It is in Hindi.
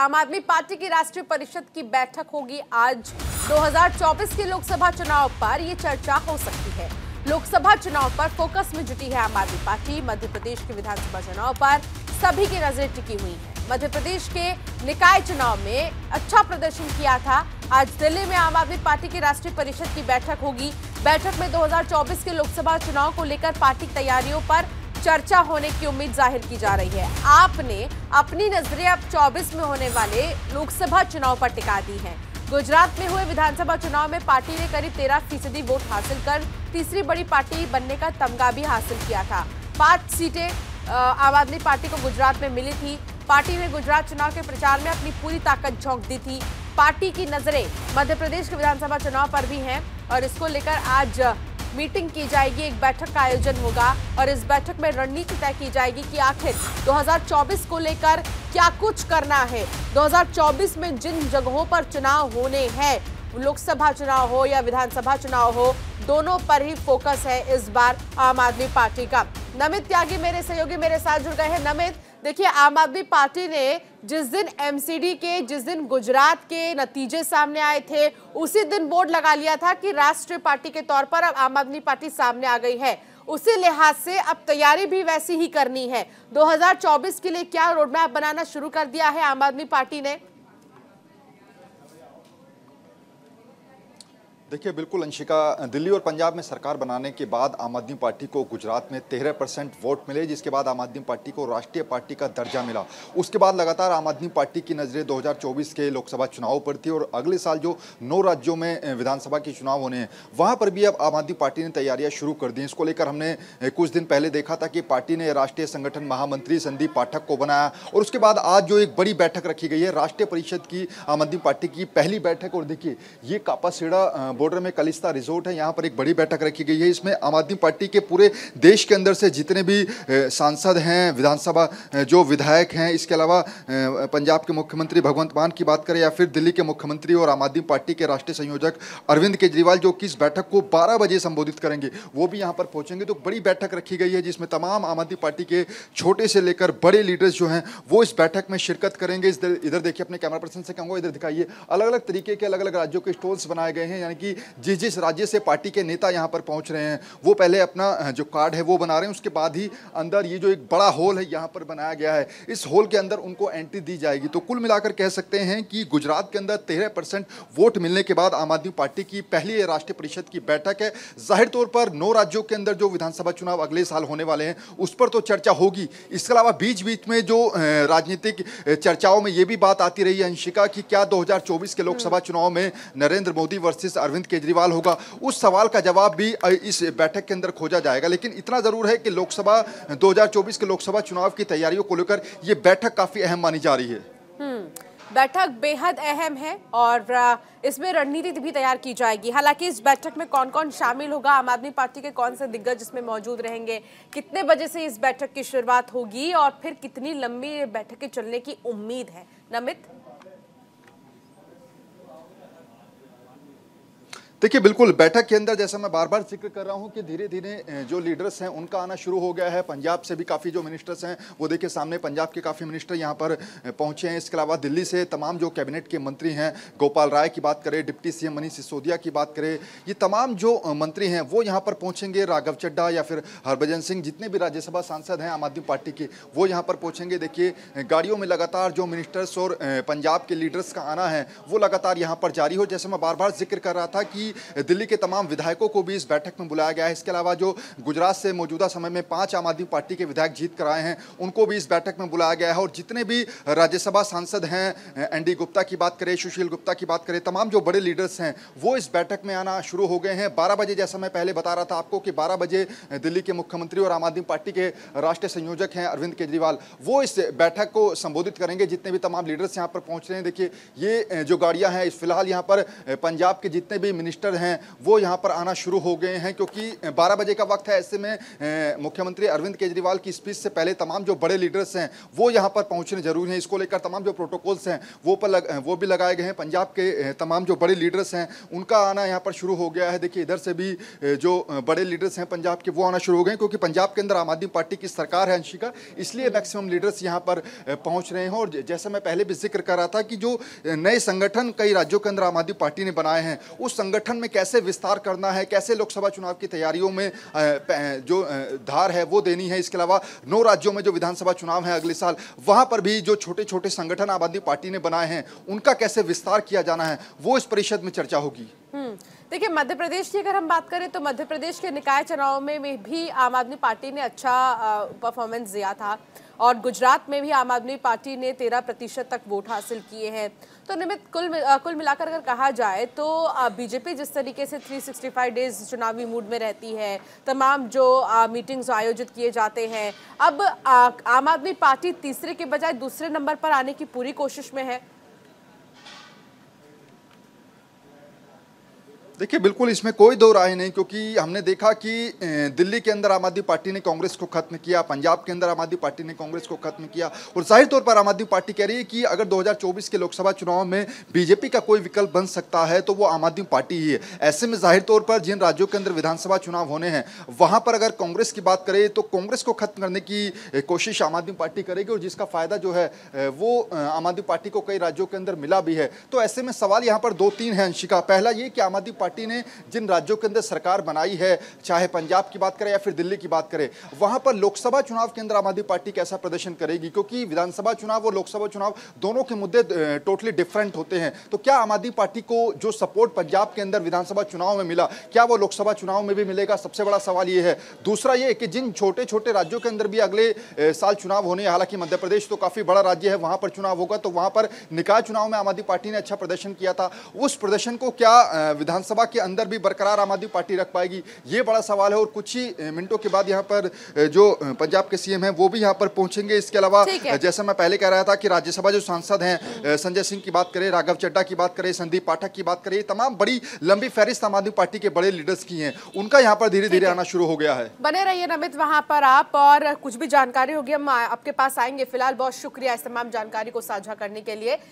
आम आदमी पार्टी की राष्ट्रीय परिषद की बैठक होगी आज 2024 के लोकसभा चुनाव पर ये चर्चा हो सकती है। लोकसभा चुनाव पर फोकस में जुटी है आम आदमी पार्टी। मध्य प्रदेश के विधानसभा चुनाव पर सभी की नजरें टिकी हुई है। मध्य प्रदेश के निकाय चुनाव में अच्छा प्रदर्शन किया था। आज दिल्ली में आम आदमी पार्टी की राष्ट्रीय परिषद की बैठक होगी। बैठक में 2024 के लोकसभा चुनाव को लेकर पार्टी की तैयारियों पर चर्चा होने की उम्मीद जाहिर की जा रही है। आपने अपनी नजरें अब 24 में होने वाले लोकसभा चुनाव पर टिका दी हैं। गुजरात में हुए विधानसभा चुनाव में पार्टी ने करीब 13% वोट हासिल कर तीसरी बड़ी पार्टी बनने का तमगा भी हासिल किया था। 5 सीटें आम आदमी पार्टी को गुजरात में मिली थी। पार्टी ने गुजरात चुनाव के प्रचार में अपनी पूरी ताकत झोंक दी थी। पार्टी की नजरें मध्य प्रदेश के विधानसभा चुनाव पर भी हैं और इसको लेकर आज मीटिंग की जाएगी, एक बैठक का आयोजन होगा और इस बैठक में रणनीति तय की जाएगी कि आखिर 2024 को लेकर क्या कुछ करना है। 2024 में जिन जगहों पर चुनाव होने हैं, लोकसभा चुनाव हो या विधानसभा चुनाव हो, दोनों पर ही फोकस है इस बार आम आदमी पार्टी का। नमित त्यागी मेरे सहयोगी मेरे साथ जुड़ गए हैं। नमित, देखिए, आम आदमी पार्टी ने जिस दिन एमसीडी के, जिस दिन गुजरात के नतीजे सामने आए थे, उसी दिन बोर्ड लगा लिया था कि राष्ट्रीय पार्टी के तौर पर अब आम आदमी पार्टी सामने आ गई है। उसी लिहाज से अब तैयारी भी वैसी ही करनी है। 2024 के लिए क्या रोडमैप बनाना शुरू कर दिया है आम आदमी पार्टी ने? देखिए, बिल्कुल अंशिका, दिल्ली और पंजाब में सरकार बनाने के बाद आम आदमी पार्टी को गुजरात में 13% वोट मिले, जिसके बाद आम आदमी पार्टी को राष्ट्रीय पार्टी का दर्जा मिला। उसके बाद लगातार आम आदमी पार्टी की नज़रें 2024 के लोकसभा चुनाव पर थी और अगले साल जो 9 राज्यों में विधानसभा के चुनाव होने हैं, वहाँ पर भी अब आम आदमी पार्टी ने तैयारियाँ शुरू कर दी। इसको लेकर हमने कुछ दिन पहले देखा था कि पार्टी ने राष्ट्रीय संगठन महामंत्री संदीप पाठक को बनाया और उसके बाद आज जो एक बड़ी बैठक रखी गई है राष्ट्रीय परिषद की, आम आदमी पार्टी की पहली बैठक। और देखिए, ये कापासेड़ा बॉर्डर में कलिस्ता रिजोर्ट है, यहाँ पर एक बड़ी बैठक रखी गई है। इसमें आम आदमी पार्टी के पूरे देश के अंदर से जितने भी सांसद हैं, विधानसभा जो विधायक हैं, इसके अलावा पंजाब के मुख्यमंत्री भगवंत मान की बात करें या फिर दिल्ली के मुख्यमंत्री और आम आदमी पार्टी के राष्ट्रीय संयोजक अरविंद केजरीवाल, जो कि इस बैठक को 12 बजे संबोधित करेंगे, वो भी यहाँ पर पहुंचेंगे। तो बड़ी बैठक रखी गई है जिसमें तमाम आम आदमी पार्टी के छोटे से लेकर बड़े लीडर्स जो हैं वो इस बैठक में शिरकत करेंगे। इधर देखिए, अपने कैमरा पर्सन से कहूँगा, इधर दिखाइए, अलग अलग तरीके के अलग अलग राज्यों के स्टॉल्स बनाए गए हैं, यानी कि जिस राज्य से पार्टी के नेता यहां पर पहुंच रहे हैं वो पहले अपना जो कार्ड है वो बना रहे हैं। उसके बाद ही अंदर ये जो एक बड़ा हॉल है यहां पर बनाया गया है, इस हॉल के अंदर उनको एंट्री दी जाएगी। तो कुल मिलाकर कह सकते हैं कि गुजरात के अंदर 13% वोट मिलने के बाद आम आदमी पार्टी की पहली राष्ट्रीय परिषद की बैठक है। जाहिर तौर पर 9 राज्यों के अंदर जो विधानसभा चुनाव अगले साल होने वाले हैं उस पर तो चर्चा होगी। इसके अलावा बीच बीच में जो राजनीतिक चर्चाओं में ये भी बात आती रही है अंशिका कि क्या 2024 के लोकसभा चुनाव में नरेंद्र मोदी वर्सेस अरविंद केजरीवाल होगा, उस सवाल का जवाब भी इस बैठक के अंदर खोजा जाएगा। लेकिन इतना जरूर है कि 2024 के लोकसभा चुनाव की तैयारियों को लेकर यह बैठक काफी अहम मानी जा रही है। बैठक बेहद अहम है और इसमें रणनीति भी तैयार की जाएगी। हालांकि इस बैठक में कौन कौन शामिल होगा, आम आदमी पार्टी के कौन से दिग्गज इसमें मौजूद रहेंगे, कितने बजे से इस बैठक की शुरुआत होगी और फिर कितनी लंबी बैठकें चलने की उम्मीद है? नमित, देखिए, बिल्कुल बैठक के अंदर जैसा मैं बार बार जिक्र कर रहा हूं कि धीरे धीरे जो लीडर्स हैं उनका आना शुरू हो गया है। पंजाब से भी काफ़ी जो मिनिस्टर्स हैं वो देखिए सामने, पंजाब के काफ़ी मिनिस्टर यहां पर पहुंचे हैं। इसके अलावा दिल्ली से तमाम जो कैबिनेट के मंत्री हैं, गोपाल राय की बात करें, डिप्टी सीएम मनीष सिसोदिया की बात करें, ये तमाम जो मंत्री हैं वो यहाँ पर पहुँचेंगे। राघव चड्ढा या फिर हरभजन सिंह, जितने भी राज्यसभा सांसद हैं आम आदमी पार्टी के, वो यहाँ पर पहुँचेंगे। देखिए, गाड़ियों में लगातार जो मिनिस्टर्स और पंजाब के लीडर्स का आना है वो लगातार यहाँ पर जारी हो। जैसे मैं बार बार जिक्र कर रहा था कि दिल्ली के तमाम विधायकों को भी इस बैठक में बुलाया गया है। इसके अलावा जो गुजरात से मौजूदा समय में 5 आम आदमी पार्टी के विधायक जीत कर आए हैं उनको भी इस बैठक में बुलाया गया है। और जितने भी राज्यसभा सांसद हैं, एनडी गुप्ता की बात करें, सुशील गुप्ता की बात करें, तमाम जो बड़े लीडर्स हैं वो इस बैठक में आना शुरू हो गए हैं। 12 बजे, जैसा मैं पहले बता रहा था आपको कि 12 बजे दिल्ली के मुख्यमंत्री और आम आदमी पार्टी के राष्ट्रीय संयोजक हैं अरविंद केजरीवाल, वो इस बैठक को संबोधित करेंगे। जितने भी तमाम लीडर्स यहाँ पर पहुंच रहे हैं, देखिए ये जो गाड़ियां हैं, फिलहाल यहाँ पर पंजाब के जितने भी मिनिस्टर रजिस्टर हैं वो यहाँ पर आना शुरू हो गए हैं, क्योंकि 12 बजे का वक्त है। ऐसे में मुख्यमंत्री अरविंद केजरीवाल की स्पीच से पहले तमाम जो बड़े लीडर्स हैं वो यहाँ पर पहुँचने जरूरी हैं। इसको लेकर तमाम जो प्रोटोकॉल्स हैं वो भी लगाए गए हैं। पंजाब के तमाम जो बड़े लीडर्स हैं उनका आना यहाँ पर शुरू हो गया है। देखिए इधर से भी जो बड़े लीडर्स हैं पंजाब के वो आना शुरू हो गए, क्योंकि पंजाब के अंदर आम आदमी पार्टी की सरकार है अंशिका, इसलिए मैक्सिमम लीडर्स यहाँ पर पहुँच रहे हैं। और जैसा मैं पहले भी जिक्र कर रहा था कि जो नए संगठन कई राज्यों के अंदर आम आदमी पार्टी ने बनाए हैं, उस संगठन में कैसे विस्तार करना है, कैसे लोकसभा चुनाव की तैयारियों में जो धार है वो देनी है। इसके अलावा 9 राज्यों में जो विधानसभा चुनाव है अगले साल, वहां पर भी जो छोटे छोटे संगठन आम आदमी पार्टी ने बनाए हैं उनका कैसे विस्तार किया जाना है वो इस परिषद में चर्चा होगी। देखिए, मध्य प्रदेश की अगर हम बात करें तो मध्य प्रदेश के निकाय चुनाव में भी आम आदमी पार्टी ने अच्छा परफॉर्मेंस दिया था, और गुजरात में भी आम आदमी पार्टी ने 13% तक वोट हासिल किए हैं। तो निमित्त कुल मिलाकर अगर कहा जाए तो बीजेपी जिस तरीके से 365 डेज चुनावी मूड में रहती है, तमाम जो मीटिंग्स आयोजित किए जाते हैं, अब आम आदमी पार्टी तीसरे के बजाय दूसरे नंबर पर आने की पूरी कोशिश में है। देखिए बिल्कुल इसमें कोई दो राय नहीं, क्योंकि हमने देखा कि दिल्ली के अंदर आम आदमी पार्टी ने कांग्रेस को खत्म किया, पंजाब के अंदर आम आदमी पार्टी ने कांग्रेस को खत्म किया, और जाहिर तौर पर आम आदमी पार्टी कह रही है कि अगर 2024 के लोकसभा चुनाव में बीजेपी का कोई विकल्प बन सकता है तो वो आम आदमी पार्टी ही है। ऐसे में जाहिर तौर पर जिन राज्यों के अंदर विधानसभा चुनाव होने हैं वहां पर अगर कांग्रेस की बात करें तो कांग्रेस को खत्म करने की कोशिश आम आदमी पार्टी करेगी, और जिसका फायदा जो है वो आम आदमी पार्टी को कई राज्यों के अंदर मिला भी है। तो ऐसे में सवाल यहाँ पर 2-3 है अंशिका। पहला ये कि आम आदमी पार्टी ने जिन राज्यों के अंदर सरकार बनाई है, चाहे पंजाब की बात करें या फिर दिल्ली की बात करें, वहां पर लोकसभा चुनाव के अंदर आम आदमी पार्टी कैसा प्रदर्शन करेगी, क्योंकि विधानसभा चुनाव और लोकसभा चुनाव दोनों के मुद्दे टोटली डिफरेंट होते हैं। तो क्या आम आदमी पार्टी को जो सपोर्ट पंजाब के अंदर विधानसभा चुनाव में मिला, क्या वो लोकसभा चुनाव में भी मिलेगा? सबसे बड़ा सवाल ये है। दूसरा ये कि जिन छोटे छोटे राज्यों के अंदर भी अगले साल चुनाव होने, हालांकि मध्य प्रदेश तो काफी बड़ा राज्य है, वहां पर चुनाव होगा, तो वहां पर निकाय चुनाव में आम आदमी पार्टी ने अच्छा प्रदर्शन किया था, उस प्रदर्शन को क्या विधानसभा के अंदर भी बरकरार आम आदमी पार्टी रख पाएगी, ये बड़ा सवाल है। और कुछ ही मिनटों के बाद यहाँ पर जो पंजाब के सीएम हैं वो भी यहाँ पर पहुंचेंगे। इसके अलावा जैसा मैं पहले कह रहा था कि राज्यसभा जो सांसद हैं, संजय सिंह की बात करें, राघव चड्ढा की बात करें, संदीप पाठक की बात करें, तमाम बड़ी लंबी फहरिस्त आम आदमी पार्टी के बड़े लीडर्स की हैं, उनका यहाँ पर धीरे धीरे आना शुरू हो गया है। बने रहिए नमित वहां पर आप, और कुछ भी जानकारी होगी हम आपके पास आएंगे। फिलहाल बहुत शुक्रिया इस तमाम जानकारी को साझा करने के लिए।